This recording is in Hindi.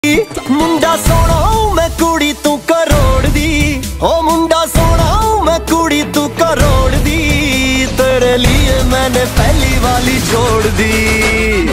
मुंडा सोना मैं कुड़ी तू करोड़ दी, ओ मुंडा सोना मैं कुड़ी तू करोड़ दी, तेरे लिए मैंने पहली वाली छोड़ दी।